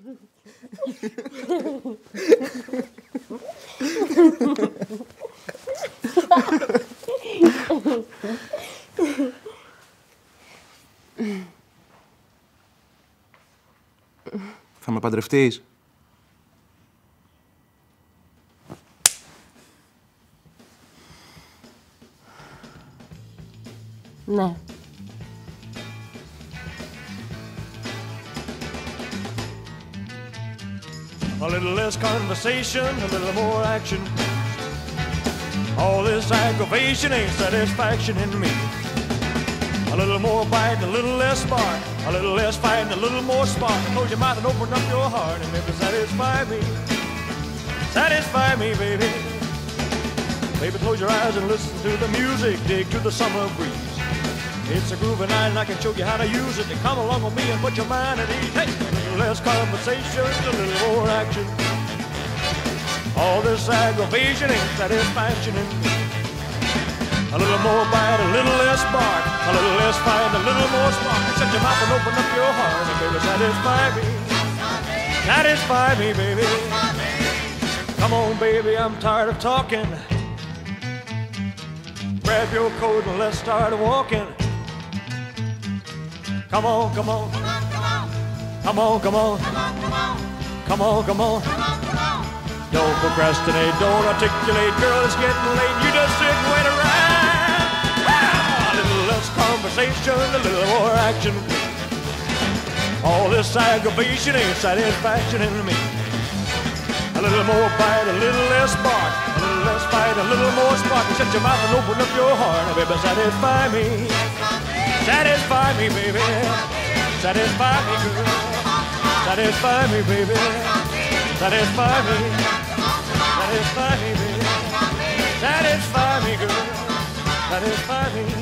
Θα με παντρευτείς? Ναι. A little less conversation, a little more action. All this aggravation ain't satisfaction in me. A little more bite, a little less spark. A little less fight, and a little more spark. Close your mouth and open up your heart and maybe satisfy me. Satisfy me, baby. Baby, close your eyes and listen to the music. Dig to the summer breeze. It's a groovy night and I can show you how to use it. To come along with me and put your mind at ease. Hey, a little less conversation, a little more action. All this aggravation ain't satisfaction in me. A little more bite, a little less spark. A little less fight, a little more spark. Shut your mouth and open up your heart and baby, satisfy me. Satisfy me, baby. Come on, baby, I'm tired of talking. Grab your coat and let's start walking. Come on, come on. Come on, come on. Come on, come on. Don't procrastinate, don't articulate. Girl, it's getting late. You just sit and wait around. A little less conversation, a little more action. All this aggravation ain't satisfaction in me. A little more bite, a little less spark. A little less fight, a little more spark. Shut your mouth and open up your heart. Now, baby, satisfy me. Satisfy me, baby. Satisfy me, girl. Satisfy me, baby. Satisfy me. Satisfy me, baby. Satisfy me, girl. Satisfy me.